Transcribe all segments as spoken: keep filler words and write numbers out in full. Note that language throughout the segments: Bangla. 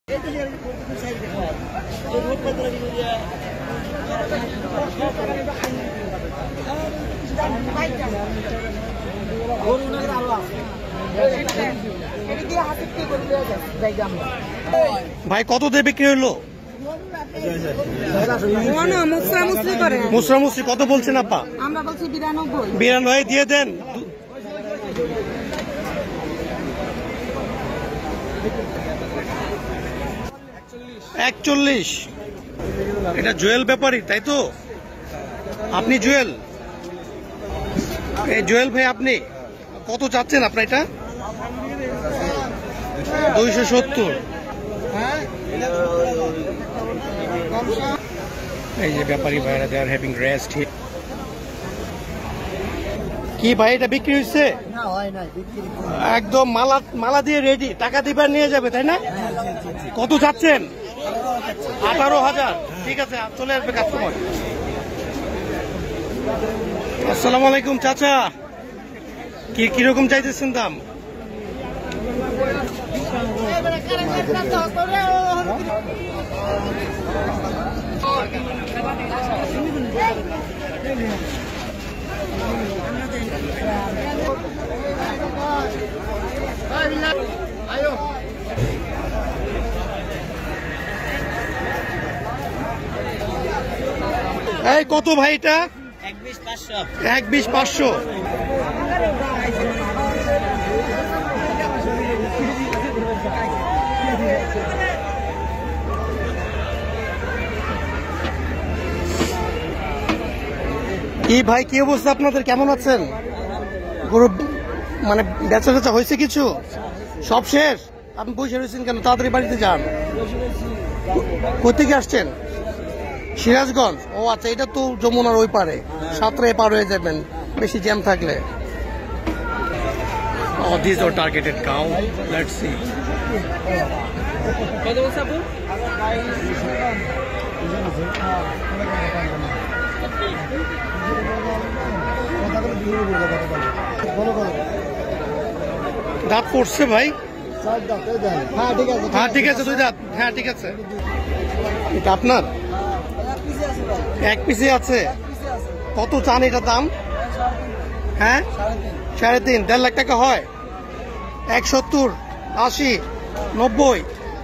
ভাই কত দিয়ে বিক্রি হলো? মুসরামুসরি কত বলছেন আপা? আমরা বলছি বিরানব্বই। বিরানব্বই দিয়ে দেন। একচল্লিশ। এটা জুয়েল ব্যাপারী তাই তো? আপনি জুয়েল? এই জুয়েল ভাই আপনি কত চাচ্ছেন আপনার এটা? দুইশো সত্তর। এই যে ব্যাপারী ভাইরা দে আর হ্যাভিং রেস্ট। কি ভাই এটা বিক্রি হয়েছে? একদম মালা মালা দিয়ে রেডি, টাকা দিবার নিয়ে যাবে তাই না? কত চাচ্ছেন? আঠারো হাজার। ঠিক আছে চলে আসবে কাস্টমার। আসসালামু আলাইকুম চাচা, কি কিরকম চাইতেছেন দাম? এই কত ভাই এটা? এক বিশ পাঁচশো। কি ভাই কি অবস্থা আপনাদের, কেমন আছেন? গরু মানে বেচা বেচা হয়েছে কিছু? সব শেষ? আপনি বসে রয়েছেন কেন? তাড়াতাড়ি বাড়িতে যান। কোথেকে আসছেন? সিরাজগঞ্জ। ও আচ্ছা, এটা তো যমুনার ওই পারে, সাতটায় পার হয়ে যাবেন বেশি জ্যাম থাকলে। Oh, these are targeted cow. Let's see. কত বলছ আপু? দাঁত পড়ছে ভাই? হ্যাঁ ঠিক আছে, দুই দাঁত। হ্যাঁ ঠিক আছে। এটা আপনার? এক পিসে আছে। কত চান এটা দাম? হ্যাঁ সাড়ে তিন। দেড় লাখ টাকা হয়? এক সত্তর, আশি, নব্বই।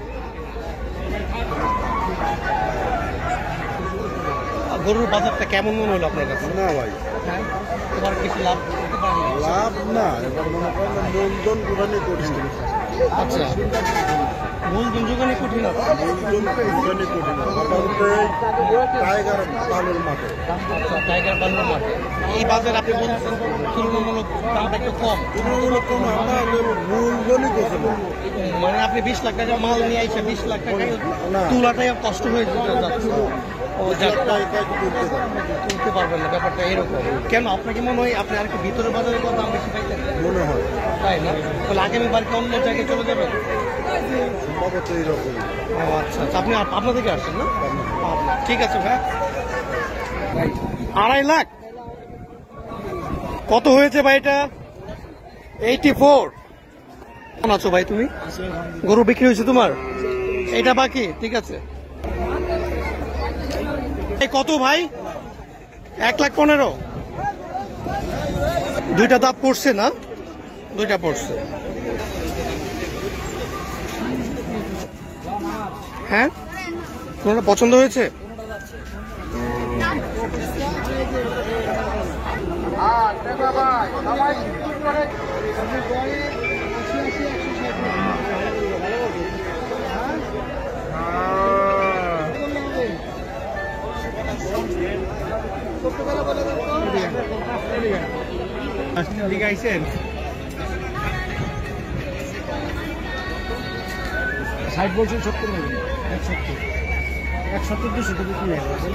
গরুর বাজারটা কেমন মনে হলো আপনার কাছে? না ভাই, হ্যাঁ এবার বেশি লাভ লাভ না, এবার মনে করেন মূলধন গুড়ানি কঠিন। আচ্ছা, মূলধন যোগানি কঠিন। মূলধন গুড়ানি কঠিন। টাইগার বালুর মাঠে। আচ্ছা, টাইগার বালুর মাঠে। এই বাজার আপনি বলছেন তুলনামূলক দামটা একটু কম। তুলনামূলক কম, আমরা মূলধনই করছি না। মানে আপনি বিশ লাখ টাকা মাল নিয়ে এসে বিশ লাখ টাকা তুলাটাই কষ্ট হয়ে যাচ্ছে। তুলতে পারবেন না, ব্যাপারটা এরকম। কেন আপনাকে মনে হয় আপনি আর কি ভিতরের বাজারে দাম বেশি পাইতেন মনে হয়? তাই না? তাহলে আগামী বার কি অন্য জায়গায় চলে যাবেন? সম্ভবত এইরকম। ও আচ্ছা আচ্ছা, আপনি আপনার থেকে আসছেন না? ঠিক আছে ভাই। আড়াই লাখ কত হয়েছে ভাই এটা? Eighty four. কেমন আছো ভাই তুমি? গরু বিক্রি হয়েছে তোমার? এটা বাকি? ঠিক আছে। কত ভাই? এক লাখ পনেরো। দুইটা দাঁত পড়ছে না? দুইটা পড়ছে। হ্যাঁ কোনটা পছন্দ হয়েছে? ষাট বলছেন, সত্তর নেবেন। এক সত্তর, এক সত্তর দুশো তো বিক্রি হয়ে গেছে।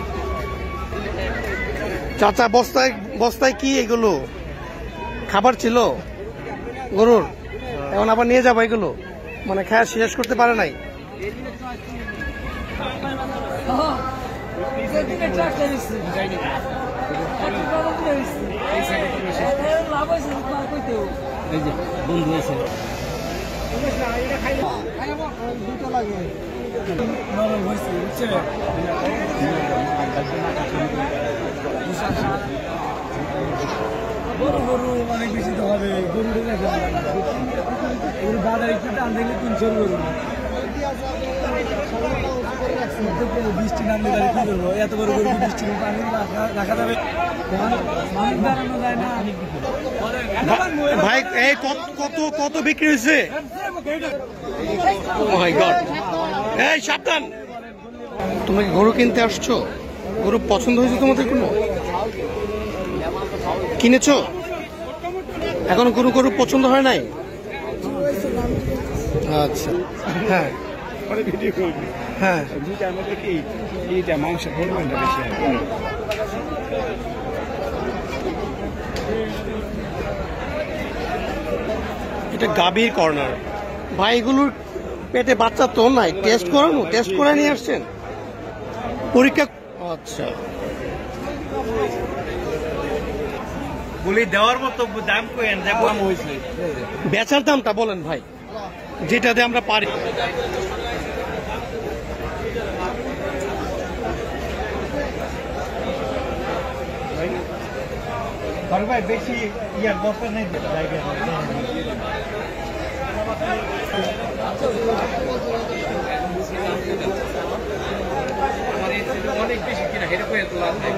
চাচা বস্তায় বস্তায় কি এগুলো খাবার ছিল গরুর? এখন আবার নিয়ে যাবো এগুলো, মানে খায় শেষ করতে পারে নাই। বন্ধু আছে। দুটো লাগে। নরম হয়েছে বুঝছে গরু গরু অনেক বেশি তো হবে গরু গরু বাজার একটু টান দেখলে তিনশো গরু বৃষ্টি নামলে তাহলে কি করবো এত বড় গরু বৃষ্টি পানি রাখা যাবে মানুষ দাঁড়ানো যায় না ভাই এই কত কত কত বিক্রি হয়েছে Oh my God! এই সাবধান তুমি কি গরু কিনতে আসছো গরু পছন্দ হয়েছে তোমাদের কোনো কিনেছো এখন কোনো গরু পছন্দ হয় নাই আচ্ছা হ্যাঁ ভিডিও করবি হ্যাঁ দুইটার মধ্যে কি এইটা মাংস পরিমাণটা বেশি হয় এটা গাভীর কর্নার ভাই এগুলোর পেটে বাচ্চা তো নাই টেস্ট করানো টেস্ট করে নিয়ে আসছেন পরীক্ষা আচ্ছা বলি দেওয়ার মতো দাম কইেন যে কম হয়েছে বেচার দামটা বলেন ভাই যেটাতে আমরা পারি ভাই বেশি ইয়ার দরকার নেই জায়গা অনেক বেশি কিনা হেরে করে তো লাভ নেই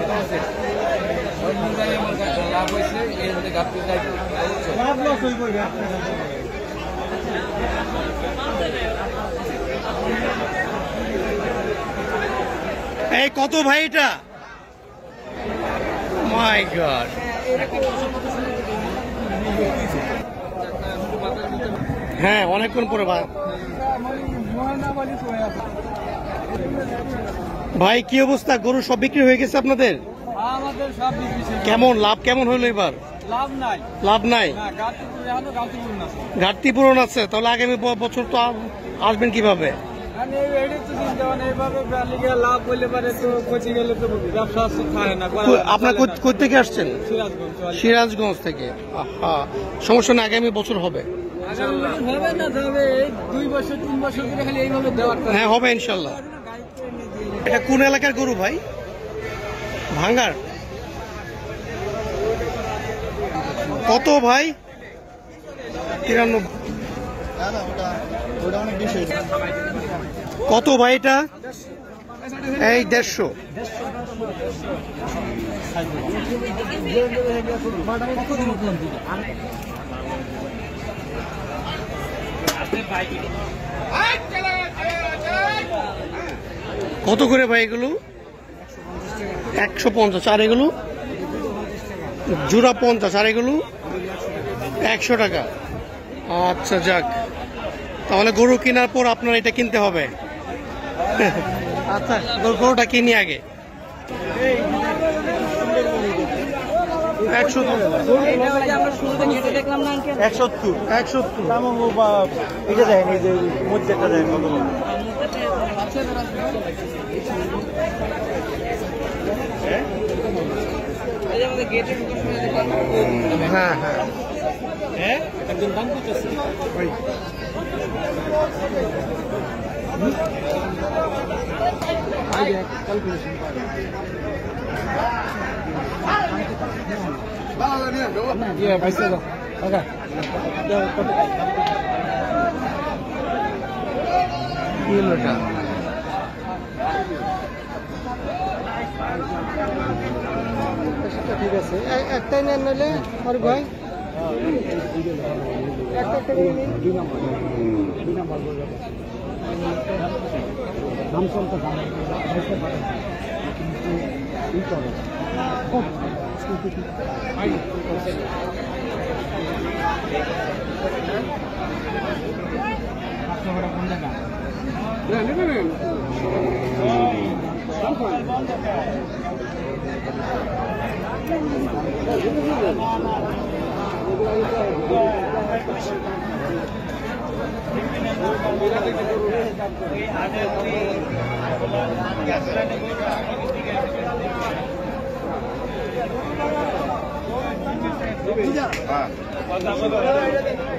লাভ হয়েছে এর মধ্যে গাছটি লাভ লস হয়ে পড়বে এই কত ভাই এটা মাই গড হ্যাঁ অনেকক্ষণ পরে ভাই ভাই কি অবস্থা গরু সব বিক্রি হয়ে গেছে আপনাদের আমাদের সব বিক্রি শেষ। কেমন লাভ কেমন হলো এবার লাভ নাই লাভ নাই না গাছটি এখনো গাছটি পূর্ণ আছে ঘাটতি পূরণ আছে তাহলে আগামী ব- বছর তো আ- আসবেন কিভাবে আর এই এডি তো চিন্তা মানে এইভাবে লিগে লাভ বললে পারে তো কোচি গেলে তো ব্যবসা তো থাকে না করা কো- আপনার কই- কই থেকে আসছেন সিরাজগঞ্জ সিরাজগঞ্জ থেকে আহা, সমস্যা না আগামী বছর হবে হবে না তবে এই দুই বছর তিন বছর করে খালি এইভাবে দেওয়ার হ্যাঁ হবে ইনশাল্লাহ এটা কোন এলাকার গরু ভাই ভাঙ্গার কত ভাই তিরানব্বই কত ভাই এটা এই দেড়শো কত করে ভাই এগুলো একশো পঞ্চাশ আর এগুলো জোড়া পঞ্চাশ আর এগুলো একশো টাকা আচ্ছা যাক তাহলে গরু কেনার পর আপনার এটা কিনতে হবে আচ্ছা গরু- গরুটা কিনি আগে একশো একসত্তর একসত্তর এটা দেখেন এই যে মধ্যেটা দেখেন কত বড়। হ্যাঁ হ্যাঁ হ্যাঁ একজন দাম করতেছে কি হলো এটা ঠিক আছে একটাই নেন নইলে আর ভাই একটা একটা করে নিন দাম চলতে পারে হ্যাঁ